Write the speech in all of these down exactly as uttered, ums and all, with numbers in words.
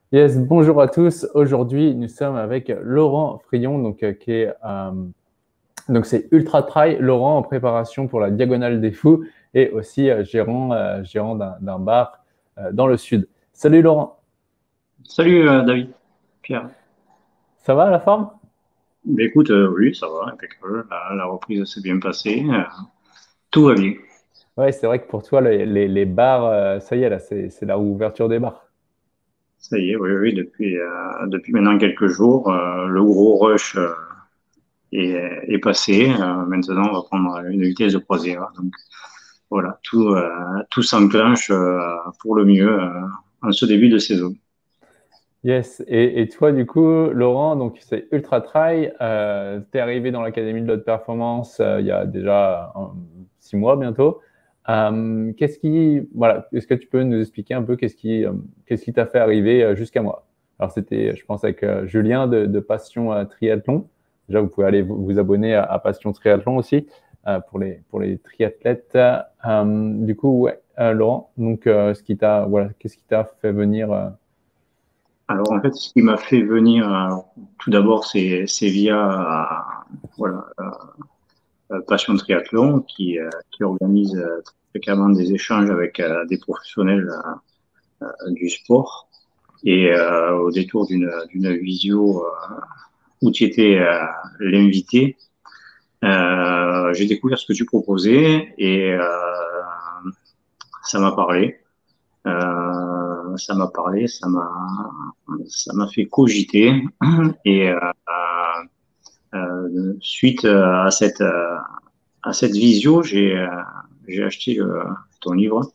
Yes, bonjour à tous. Aujourd'hui, nous sommes avec Laurent Frion, donc euh, qui est euh, donc c'est Ultra Trail. Laurent en préparation pour la Diagonale des Fous et aussi euh, gérant euh, gérant d'un d'un bar euh, dans le sud. Salut Laurent, Salut euh, David, Pierre. ça va la forme? Ben, écoute, euh, oui, ça va, impeccable. La, la reprise s'est bien passée. euh, tout va bien. Ouais, c'est vrai que pour toi les, les, les bars, euh, ça y est là, c'est c'est la ouverture des bars. Ça y est, oui, oui, depuis, euh, depuis maintenant quelques jours, euh, le gros rush euh, est, est passé. Euh, maintenant, on va prendre une vitesse de croisière. Donc voilà, tout, euh, tout s'enclenche euh, pour le mieux euh, en ce début de saison. Yes, et, et toi du coup, Laurent, donc c'est Ultra Trail, euh, t'es arrivé dans l'Académie de l'Haute Performance euh, il y a déjà un- six mois bientôt. Euh, qu'est-ce qui, voilà, est-ce que tu peux nous expliquer un peu qu'est-ce qui, euh, qu'est-ce qui t'a fait arriver euh, jusqu'à moi? Alors c'était, je pense, avec euh, Julien de, de Passion euh, Triathlon. Déjà, vous pouvez aller vous, vous abonner à, à Passion Triathlon aussi euh, pour les pour les triathlètes. Euh, du coup, ouais, euh, Laurent, donc euh, ce qui t'a, voilà, qu'est-ce qui t'a fait venir euh, Alors en fait, ce qui m'a fait venir, euh, tout d'abord, c'est c'est via euh, voilà, euh, Passion Triathlon qui, euh, qui organise euh, fréquemment des échanges avec euh, des professionnels euh, du sport. Et euh, au détour d'une d'une visio euh, où tu étais euh, l'invité, euh, j'ai découvert ce que tu proposais et euh, ça m'a parlé. Euh, ça m'a parlé, ça m'a ça m'a fait cogiter et euh, euh, suite à cette euh, à cette visio, j'ai euh, j'ai acheté euh, ton livre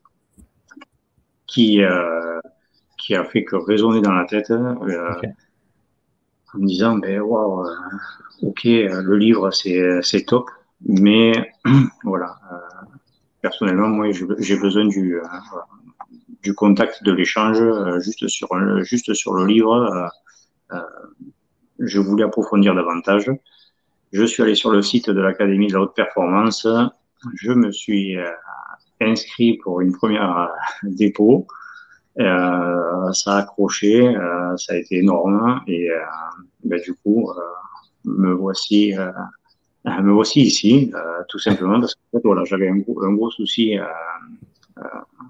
qui euh, qui a fait que résonner dans la tête euh, Ok. en me disant ben waouh, euh, ok, euh, le livre c'est c'est top, mais voilà, euh, personnellement moi j'ai besoin du euh, du contact de l'échange euh, juste sur le, juste sur le livre. Euh, euh, je voulais approfondir davantage. Je suis allé sur le site de l'Académie de la haute performance. Je me suis euh, inscrit pour une première euh, dépôt. Euh, ça a accroché, euh, ça a été énorme et euh, ben, du coup, euh, me voici, euh, me voici ici, euh, tout simplement parce que en fait, voilà, j'avais un gros, un gros souci. Euh, euh,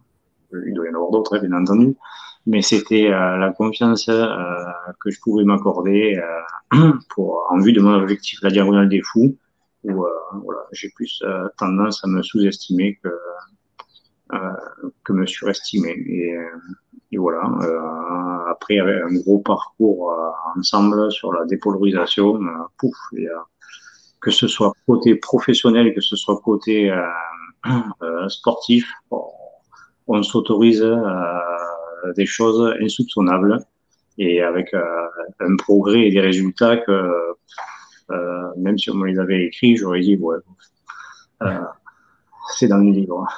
il doit y en avoir d'autres, hein, bien entendu, mais c'était euh, la confiance euh, que je pouvais m'accorder euh, pour en vue de mon objectif, la diagonale des fous, où euh, voilà, j'ai plus euh, tendance à me sous-estimer que euh, que me surestimer. Et, euh, et voilà. Euh, après, avec un gros parcours euh, ensemble sur la dépolarisation, euh, pouf, et, euh, que ce soit côté professionnel, que ce soit côté euh, euh, sportif, on, on s'autorise euh, des choses insoupçonnables et avec euh, un progrès et des résultats que euh, même si on me les avait écrits, j'aurais dit ouais, euh, c'est dans les livres.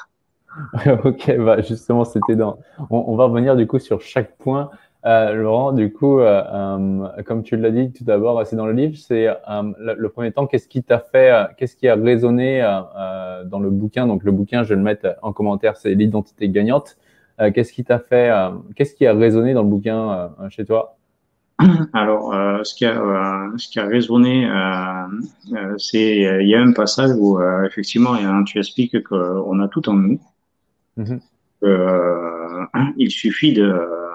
Ok, bah justement, c'était dans. On, on va revenir du coup sur chaque point. Euh, Laurent, du coup, euh, euh, comme tu l'as dit tout d'abord, c'est dans le livre, c'est euh, le, le premier temps, qu'est-ce qui t'a fait, euh, qu'est-ce qui a résonné euh, euh, dans le bouquin? Donc le bouquin, je vais le mettre en commentaire, c'est l'identité gagnante. Euh, qu'est-ce qui t'a fait, euh, qu'est-ce qui a résonné dans le bouquin euh, chez toi? Alors, euh, ce qui a, euh, ce qui a résonné, euh, euh, c'est euh, il y a un passage où euh, effectivement hein, tu expliques qu'on a tout en nous. Mhm. Euh, il suffit de,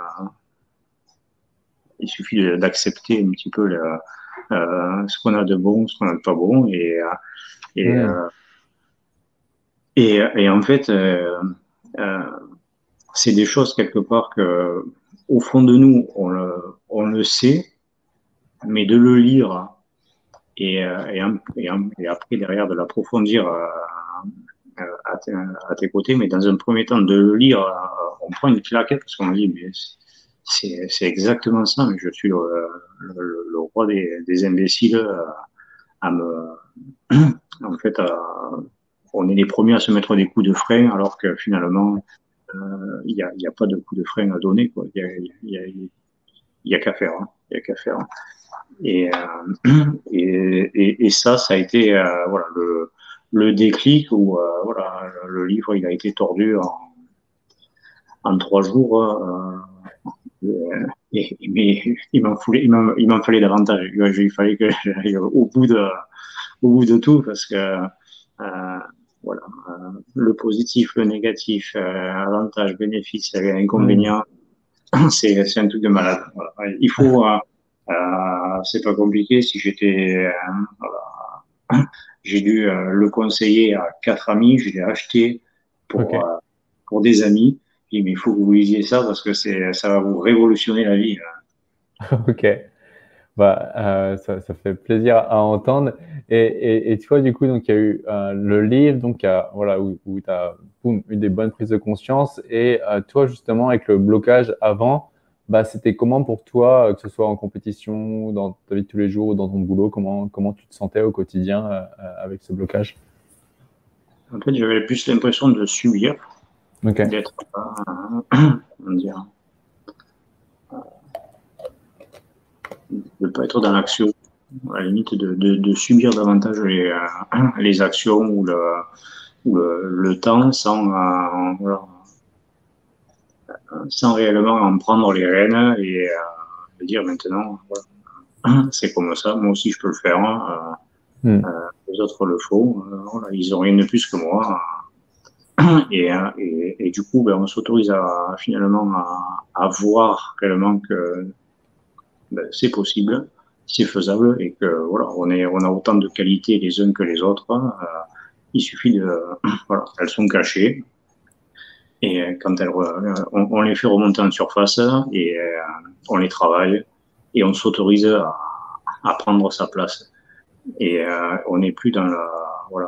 il suffit de- d'accepter un petit peu le, euh, ce qu'on a de bon, ce qu'on a de pas bon, et euh, et Mhm. euh, et, et en fait, euh, euh, c'est des choses quelque part que au fond de nous on le, on le sait, mais de le lire et, euh, et, et, et après derrière de l'approfondir euh, à, tes, à tes côtés, mais dans un premier temps de le lire, euh, on prend une claquette parce qu'on dit mais c'est, c'est exactement ça, mais je suis le, le, le roi des, des imbéciles euh, à me, en fait, à, on est les premiers à se mettre des coups de frein alors que finalement euh, il n'y a, y a pas de coup de frein à donner, quoi. Il y a, y a, y a qu'à faire, hein. Il y a qu'à faire. Et, euh, et, et, et, ça, ça a été euh, voilà, le, le déclic où euh, voilà, le livre il a été tordu en, en trois jours. Euh, et, mais il m'en fallait, il m'en, il m'en fallait davantage. Il fallait que j'aille au bout de, au bout de tout parce que euh, voilà, euh, le positif, le négatif, euh, avantage, bénéfice, Hmm. inconvénient, c'est, c'est un truc de malade. Voilà. Il faut, euh, euh, c'est pas compliqué. Si j'étais, euh, voilà, j'ai dû euh, le conseiller à quatre amis, je l'ai acheté Ok. pour euh, pour des amis. J'ai dit, mais il faut que vous lisiez ça parce que c'est, ça va vous révolutionner la vie. Ok. Bah, euh, ça, ça fait plaisir à entendre. Et, et, et tu vois, du coup, donc, il y a eu euh, le livre donc, euh, voilà, où, où tu as eu des bonnes prises de conscience. Et euh, toi, justement, avec le blocage avant, bah, c'était comment pour toi, euh, que ce soit en compétition, dans ta vie de tous les jours, ou dans ton boulot, comment, comment tu te sentais au quotidien euh, euh, avec ce blocage? En fait, j'avais plus l'impression de subir, Ok. d'être, euh, comment dire, de ne pas être dans l'action, à la limite de, de, de subir davantage les, euh, les actions ou le, ou le, le temps sans, euh, voilà, sans réellement en prendre les rênes et euh, dire maintenant, voilà, c'est comme ça, moi aussi je peux le faire, hein, euh, Hmm. euh, les autres le font, euh, voilà, ils n'ont rien de plus que moi. Et, euh, et, et du coup, ben, on s'autorise à finalement à, à voir réellement que ben, c'est possible, c'est faisable et que voilà, on est, on a autant de qualités les uns que les autres. Euh, il suffit de, voilà, elles sont cachées et quand elles, euh, on, on les fait remonter en surface et euh, on les travaille et on s'autorise à, à prendre sa place. Et euh, on n'est plus dans la, voilà,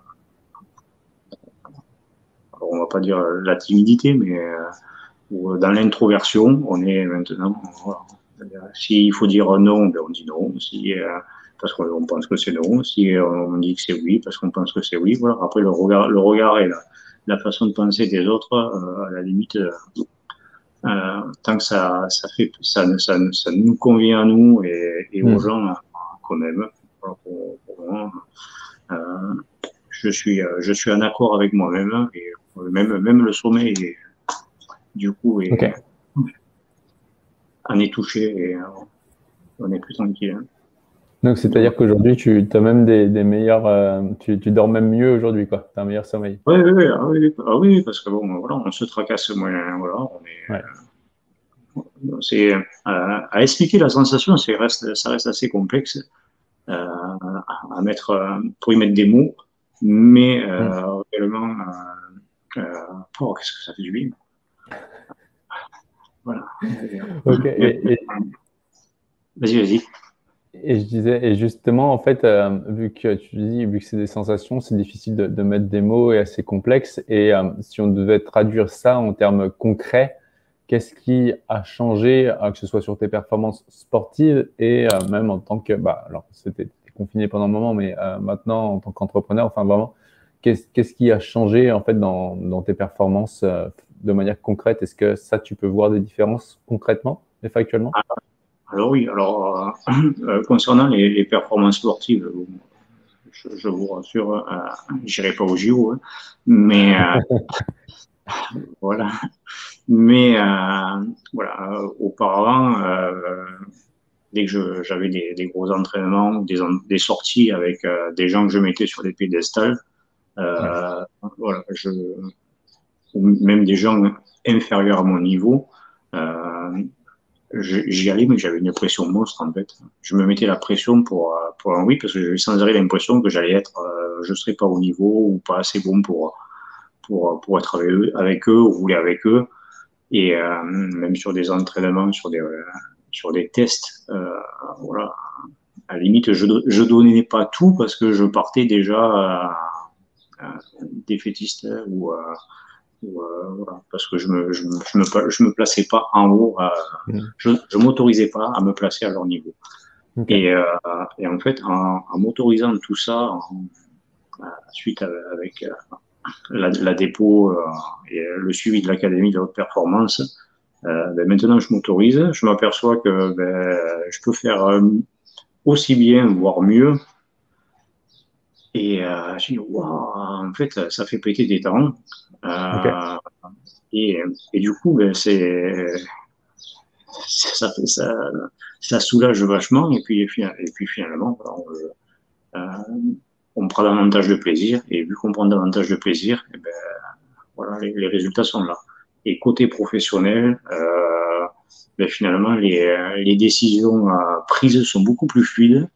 on va pas dire la timidité, mais euh, ou dans l'introversion, on est maintenant, voilà. S'il faut dire non, ben on dit non. Si, euh, parce qu'on pense que c'est non. Si euh, on dit que c'est oui, parce qu'on pense que c'est oui. Voilà. Après, le regard, le regard et la, la façon de penser des autres, euh, à la limite, euh, euh, tant que ça, ça, fait, ça, ça, ça nous convient à nous et, et aux Hmm. gens euh, qu'on aime, voilà, pour, pour moi, euh, je, suis, euh, je suis en accord avec moi-même et même, même le sommet, est, du coup, est, Ok. en est touché et euh, on est plus tranquille. Hein. Donc, Donc, c'est-à-dire qu'aujourd'hui, tu as même des, des meilleurs, euh, tu, tu dors même mieux aujourd'hui, quoi. Tu as un meilleur sommeil. oui, oui, oui, ah oui, ah oui, parce que bon, voilà, on se tracasse moins, voilà, on est, Ouais. c'est, euh, à expliquer la sensation, c'est reste, ça reste assez complexe euh, à, à mettre, euh, pour y mettre des mots, mais Hmm. euh, réellement, euh, euh, oh, qu'est-ce que ça fait du bien, voilà. Ok. Mais, Et, et, vas-y, vas-y. et je disais, et justement, en fait, euh, vu que tu dis, vu que c'est des sensations, c'est difficile de, de mettre des mots et assez complexe. Et euh, si on devait traduire ça en termes concrets, qu'est-ce qui a changé, euh, que ce soit sur tes performances sportives et euh, même en tant que, bah, alors c'était t'es confiné pendant un moment, mais euh, maintenant en tant qu'entrepreneur, enfin vraiment, qu'est-ce qu'est-ce qui a changé en fait dans, dans tes performances euh, de manière concrète? Est-ce que ça, tu peux voir des différences concrètement et factuellement? Alors oui, alors euh, euh, concernant les, les performances sportives, je, je vous rassure, euh, j'irai pas au J O, hein, mais euh, voilà. Mais euh, voilà, euh, auparavant, euh, dès que je- j'avais des, des gros entraînements, des, en- des sorties avec euh, des gens que je mettais sur des pédestals, Ouais. euh, voilà, je, ou même des gens inférieurs à mon niveau, euh, je- j'y allais, mais j'avais une pression monstre en fait. Je me mettais la pression pour, euh, pour un oui, parce que j'avais sans arrêt l'impression que j'allais être, euh, je serais pas au niveau ou pas assez bon pour, pour, pour être avec eux, avec eux ou rouler avec eux. Et euh, même sur des entraînements, sur des, euh, sur des tests, euh, voilà. À la limite, je, je donnais pas tout parce que je partais déjà euh, euh, défaitiste ou, euh, ou euh, voilà, parce que je me, je, je, me, je me plaçais pas en haut, euh, Hmm. je, je m'autorisais pas à me placer à leur niveau. Ok. Et, euh, et en fait, en, en m'autorisant tout ça, en, suite avec euh, la, la dépôt euh, et le suivi de l'académie de haute performance, Euh, ben maintenant, je m'autorise, je m'aperçois que ben, je peux faire euh, aussi bien, voire mieux. Et euh, je dis, waouh, en fait, ça fait péter des temps. Ok. Euh, et, et, du coup, ben, c'est ça, fait, ça, ça soulage vachement. Et puis, et puis, et puis finalement, on, euh, on prend davantage de plaisir. Et vu qu'on prend davantage de plaisir, et ben, voilà, les, les résultats sont là. Et côté professionnel, euh, ben finalement, les, les décisions euh, prises sont beaucoup plus fluides.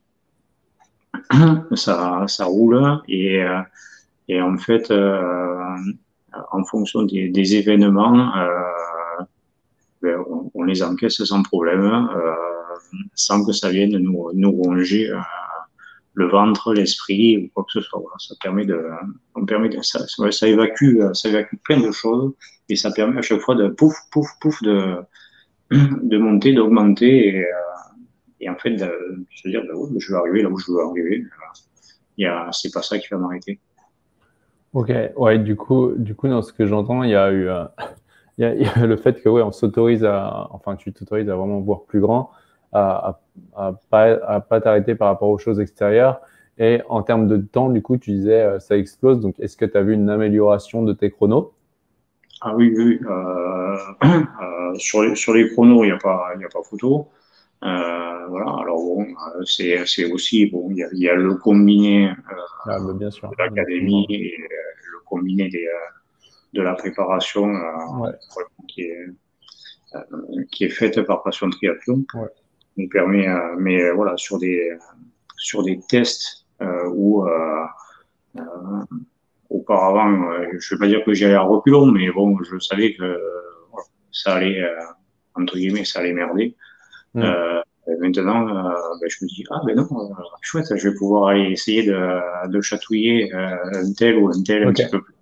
Ça, ça roule. Et, euh, et en fait, euh, en fonction des, des événements, euh, ben, on, on les encaisse sans problème, euh, sans que ça vienne nous, nous ronger euh, le ventre, l'esprit ou quoi que ce soit. Voilà, ça permet de, on permet de, ça, ça évacue, ça évacue plein de choses et ça permet à chaque fois de pouf, pouf, pouf, de, de monter, d'augmenter et, euh, et en fait de, de se dire, ben, ouais, je vais arriver là où je veux arriver. Il y a, c'est pas ça qui va m'arrêter. Ok, ouais, du coup, du coup, dans ce que j'entends, il y a eu, euh, il y a, il y a le fait que, ouais, on s'autorise à, enfin, tu t'autorises à vraiment voir plus grand, à, à, à pas, à pas t'arrêter par rapport aux choses extérieures. Et en termes de temps, du coup, tu disais, euh, ça explose. Donc, est-ce que tu as vu une amélioration de tes chronos? Ah oui, oui. Euh, euh, sur les, sur les chronos, il n'y a pas, il y a pas photo. Euh, voilà. Alors bon, euh, c'est, c'est aussi bon. Il y a, il y a le combiné euh, Ah, bah, bien sûr, de l'académie effectivement. et euh, le combiné des, euh, de la préparation euh, Ouais, qui est, euh, qui est faite par Passion Triathlon. ouais. Nous permet, euh, mais euh, voilà, sur des, sur des tests euh, où euh, euh, auparavant, euh, je ne vais pas dire que j'y allais à reculons, mais bon, je savais que euh, ça allait, euh, entre guillemets, ça allait merder. Hmm. Euh, et maintenant, euh, ben, je me dis, ah ben non, euh, chouette, je vais pouvoir aller essayer de, de chatouiller euh, un tel ou un tel un petit Ok. peu plus.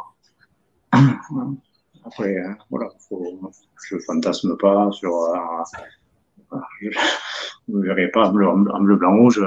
Après, euh, voilà, faut, je fantasme pas sur. Euh, je ne verrai pas en bleu, en bleu, blanc, rouge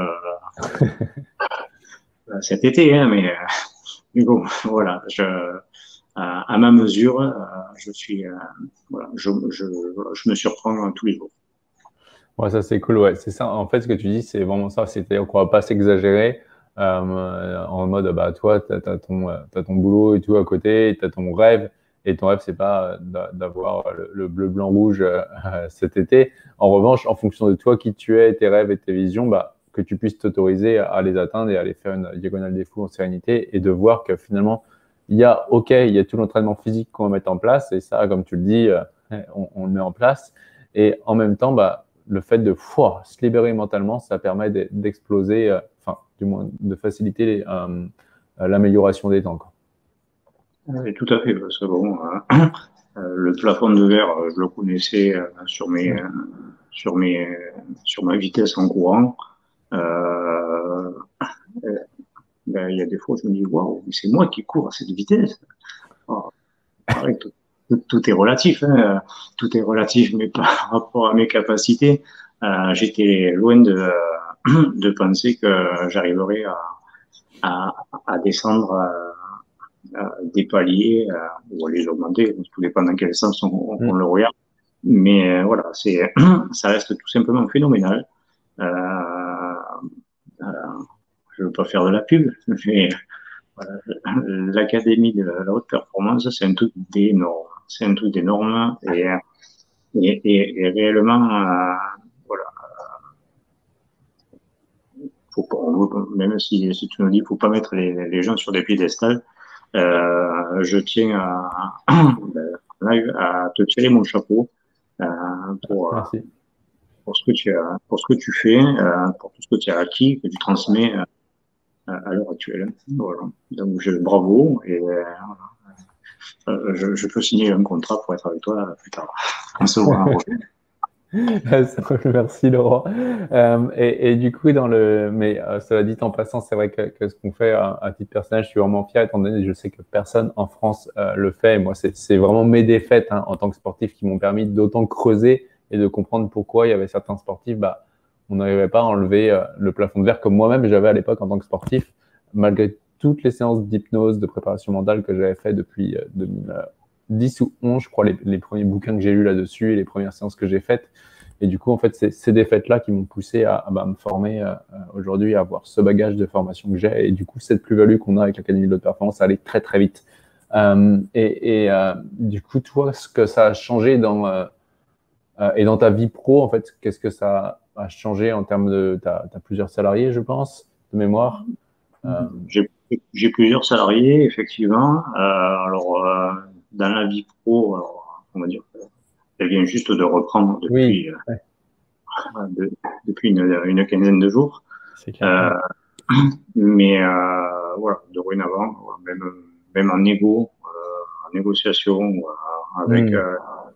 euh, cet été, hein, mais, euh, mais bon, voilà, je, euh, à ma mesure, euh, je suis, euh, voilà, je, je, je me surprends tous les jours. Ouais, ça c'est cool, ouais. C'est ça, en fait, ce que tu dis, c'est vraiment ça. C'est-à-dire qu'on va pas s'exagérer euh, en mode, bah, toi, tu as, ton, euh, t'as ton boulot et tout à côté, tu as ton rêve. Et ton rêve, c'est pas d'a- d'avoir le, le bleu, blanc, rouge euh, cet été. En revanche, en fonction de toi, qui tu es, tes rêves et tes visions, bah, que tu puisses t'autoriser à les atteindre et à aller faire une diagonale des fous en sérénité et de voir que finalement, il y a, OK, il y a tout l'entraînement physique qu'on va mettre en place. Et ça, comme tu le dis, euh, on, on le met en place. Et en même temps, bah, le fait de fouah, se libérer mentalement, ça permet de- d'exploser, euh, enfin, du moins, de faciliter les, euh, euh, l'amélioration des temps, quoi. Oui, tout à fait, parce que bon, euh, euh, le plafond de verre, euh, je le connaissais euh, sur mes, Mm. euh, sur mes, sur ma vitesse en courant. Euh, euh, ben, il y a des fois, je me dis, waouh, c'est moi qui cours à cette vitesse. Oh, pareil, tout, tout, tout est relatif, hein, tout est relatif, mais par rapport à mes capacités, euh, j'étais loin de, de penser que j'arriverais à, à, à descendre. Euh, euh, des paliers euh, ou à les augmenter, tout dépend dans quel sens on, on Mm. le regarde. Mais euh, voilà, c'est, ça reste tout simplement phénoménal. Euh, euh, je ne veux pas faire de la pub, mais voilà, l'académie de la haute performance, c'est un truc d'énorme. C'est un truc d'énorme et, et, et, et réellement, euh, voilà, faut pas, même si, si tu nous dis, faut pas mettre les, les gens sur des piédestals, euh, je tiens à, à te tirer mon chapeau euh, pour, Merci. pour, ce que tu as, pour ce que tu fais, euh, pour tout ce que tu as acquis, que tu transmets euh, à l'heure actuelle. Voilà. Donc, je, bravo et euh, je, je peux signer un contrat pour être avec toi plus tard. On se voit. Merci Laurent. Euh, et, et du coup, dans le, mais euh, cela dit en passant, c'est vrai que, que ce qu'on fait à, à titre personnel, je suis vraiment fier étant donné que je sais que personne en France euh, le fait. Et moi, c'est c'est vraiment mes défaites hein, en tant que sportif qui m'ont permis d'autant creuser et de comprendre pourquoi il y avait certains sportifs, bah, on n'arrivait pas à enlever euh, le plafond de verre comme moi-même j'avais à l'époque en tant que sportif, malgré toutes les séances d'hypnose, de préparation mentale que j'avais fait depuis euh, deux mille dix ou onze, je crois, les, les premiers bouquins que j'ai lus là-dessus et les premières séances que j'ai faites. Et du coup, en fait, c'est ces défaites-là qui m'ont poussé à, à bah, me former euh, aujourd'hui, à avoir ce bagage de formation que j'ai. Et du coup, cette plus-value qu'on a avec l'Académie de l'Haute Performance, ça allait très, très vite. Euh, et et euh, du coup, toi, ce que ça a changé dans, euh, Euh, et dans ta vie pro, en fait, qu'est-ce que ça a changé en termes de... Tu as plusieurs salariés, je pense, de mémoire. Euh, J'ai j'ai plusieurs salariés, effectivement. Euh, alors, euh, dans la vie pro, alors, on va dire, elle vient juste de reprendre oui, depuis, euh, ouais, de- depuis une, une quinzaine de jours. c'est clair. Euh, Ouais. mais euh, voilà, dorénavant, voilà, même, même en négo, euh, en négociation, euh, avec, Hmm. euh,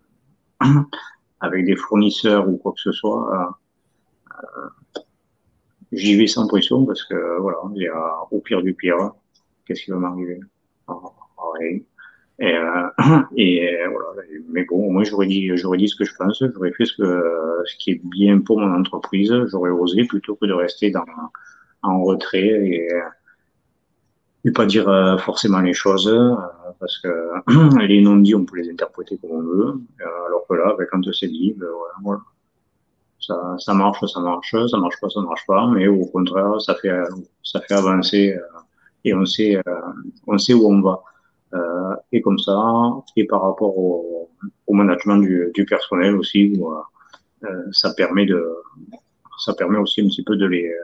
avec des fournisseurs ou quoi que ce soit, euh, j'y vais sans pression parce que voilà, il y a, au pire du pire, qu'est-ce qui va m'arriver? Rien. Et, euh, et euh, voilà. Mais bon, moi j'aurais dit, j'aurais dit ce que je pense, j'aurais fait ce que, ce qui est bien pour mon entreprise, j'aurais osé plutôt que de rester dans, en retrait et, et pas dire euh, forcément les choses, euh, parce que les non-dits, on peut les interpréter comme on veut, euh, alors que là, ben, quand c'est dit, ben, voilà, voilà. Ça, ça marche, ça marche, ça marche pas, ça marche pas, mais au contraire, ça fait, ça fait avancer euh, et on sait, euh, on sait où on va. Euh, et comme ça, et par rapport au, au management du, du personnel aussi, où, euh, ça permet de, ça permet aussi un petit peu de les,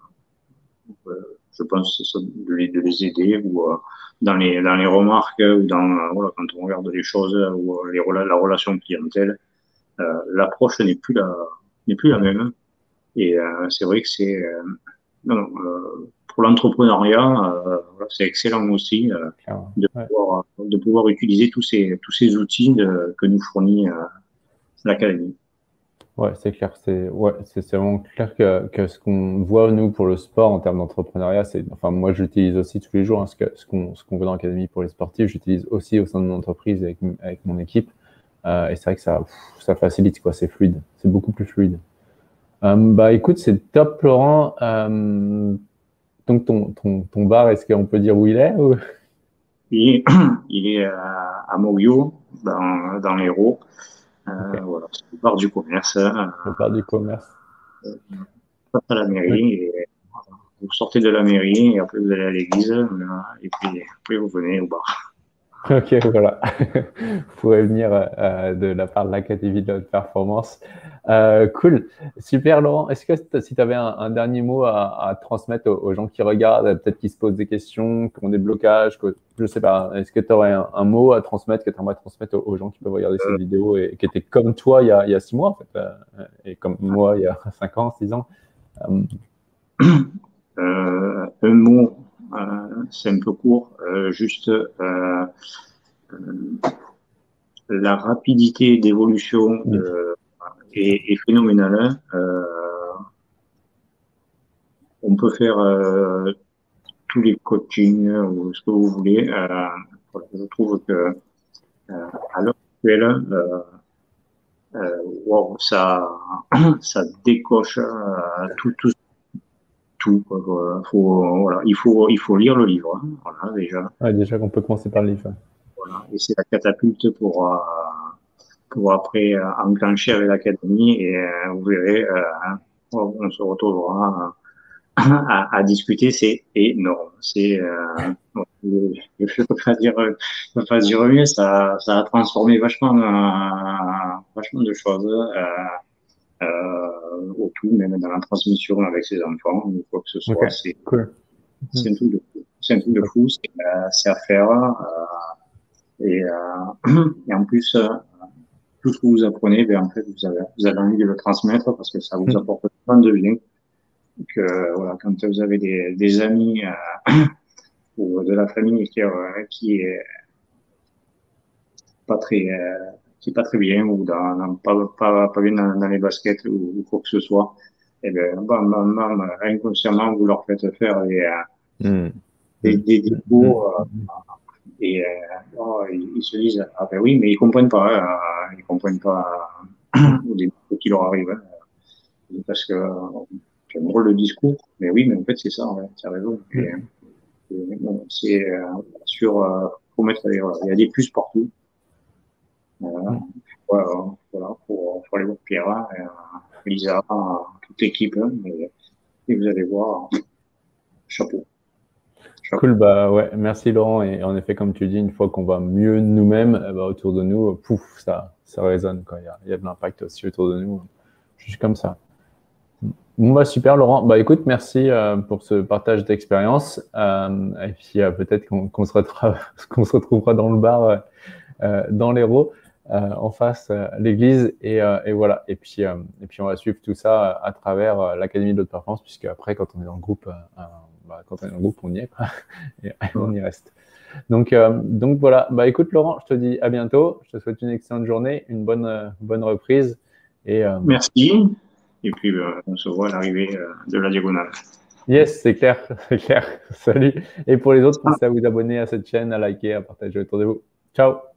euh, je pense, c'est ça, de les, de les aider ou euh, dans les, dans les remarques ou dans, euh, voilà, quand on regarde les choses ou euh, les, la relation clientèle, euh, l'approche n'est plus la, n'est plus la Ouais, même. Et euh, c'est vrai que c'est, euh, non, non, euh, pour l'entrepreneuriat, euh, voilà, c'est excellent aussi euh, clairement. de Ouais. pouvoir, de pouvoir utiliser tous ces, tous ces outils de, que nous fournit euh, l'académie. Ouais, c'est clair. C'est ouais, c'est c'est vraiment clair que, que ce qu'on voit, nous, pour le sport en termes d'entrepreneuriat, c'est, enfin, moi, j'utilise aussi tous les jours hein, ce que, ce qu'on ce qu'on voit dans l'académie pour les sportifs, j'utilise aussi au sein de mon entreprise avec, avec mon équipe. Euh, et c'est vrai que ça, pff, ça facilite, quoi. C'est fluide. C'est beaucoup plus fluide. Euh, bah, écoute, c'est top, Laurent. Euh, donc, ton, ton, ton bar, est-ce qu'on peut dire où il est ou... Et il est à, à Morio, dans, dans l'Hérault. Euh, Ok, voilà, c'est le bar du commerce. Euh, le bar du commerce. face à la Ok. mairie. Et vous sortez de la mairie et après vous allez à l'église. euh, Et puis après vous venez au bar. Ok, voilà. Vous pourrez venir euh, de la part de l'Académie de la haute performance. Euh, cool. Super, Laurent. Est-ce que t- si tu avais un, un dernier mot à, à transmettre aux, aux gens qui regardent, peut-être qui se posent des questions, qui ont des blocages, que, je sais pas, est-ce que tu aurais un, un mot à transmettre, que tu aimerais transmettre aux, aux gens qui peuvent regarder cette vidéo et qui étaient comme toi il y a, il y a six mois, en fait, euh, et comme moi il y a cinq ans, six ans? Euh, Euh, un mot, euh, c'est un peu court, euh, juste euh, la rapidité d'évolution oui, de, c'est clair. est, est phénoménale. Euh, on peut faire euh, tous les coachings ou ce que vous voulez. Euh, voilà, je trouve que euh, à l'heure actuelle, euh, euh, wow, ça, ça décoche euh, tout, tout, tout. Quoi. Faut, voilà, il faut, il faut lire le livre. Hein, voilà, déjà. Ouais, déjà qu'on peut commencer par le livre. Voilà, et c'est la catapulte pour, euh, pour après euh, enclencher avec l'académie et euh, vous verrez, euh, hein, on se retrouvera à, à discuter, c'est énorme. C'est, euh, bon, je ne peux pas dire, je peux pas dire mieux, ça, ça a transformé vachement, euh, vachement de choses euh, euh, au tout, même dans la transmission avec ses enfants ou quoi que ce Ok, soit. C'est, cool. c'est Mhm. un truc de fou. C'est un truc de fou, c'est, euh, c'est à faire. Euh, et, euh, et en plus, euh, tout ce que vous apprenez, ben, en fait, vous avez, vous avez envie de le transmettre parce que ça vous Mhm. apporte plein de bien. Que, voilà, quand vous avez des, des amis euh, ou de la famille qui, euh, qui est pas très, euh, qui est pas très bien ou dans, dans- pas, pas, pas bien dans, dans les baskets ou, ou quoi que ce soit, et ben, bam, bam, bam, inconsciemment, vous leur faites faire des, euh, Mhm. des, Mhm. des Mhm. discours euh, et euh, oh, ils, ils se disent, ah ben oui, mais ils comprennent pas, euh, ils comprennent pas Mhm. au début ce qui leur arrive. Hein. Parce que c'est un drôle de discours, mais oui, mais en fait, c'est ça, ouais, tu as raison. Et, Mhm. et, bon, c'est euh, sur, euh, faut mettre, les- voilà, il y a des plus partout. Voilà, Mhm. voilà, voilà pour, pour aller voir Pierre, euh, Lisa, euh, toute l'équipe, hein, et, et vous allez voir, chapeau, Ciao. Cool, bah ouais, merci Laurent. Et en effet, comme tu dis, une fois qu'on va mieux nous-mêmes, eh bah, autour de nous, pouf, ça, ça résonne, quoi. Il y a, il y a de l'impact aussi autour de nous, juste comme ça. Bon, bah, super Laurent. Bah écoute, merci euh, pour ce partage d'expérience. Euh, et puis euh, peut-être qu'on qu'on se, retra- qu'on se retrouvera dans le bar, euh, dans l'Hérault, euh, en face euh, l'église. Et, euh, et voilà. Et puis, euh, et puis on va suivre tout ça à travers euh, l'Académie de l'Haute Performance, puisque après, quand on est dans le groupe, euh, bah, quand on est dans le groupe, on y est, quoi. Et on y reste. Donc, euh, donc voilà. Bah écoute Laurent, je te dis à bientôt. Je te souhaite une excellente journée, une bonne, euh, bonne reprise. Et euh, Merci. Et puis, euh, on se voit à l'arrivée euh, de la diagonale. yes, c'est clair, c'est clair. Salut. Et pour les autres, pensez à vous abonner à cette chaîne, à liker, à partager autour de vous. Ciao.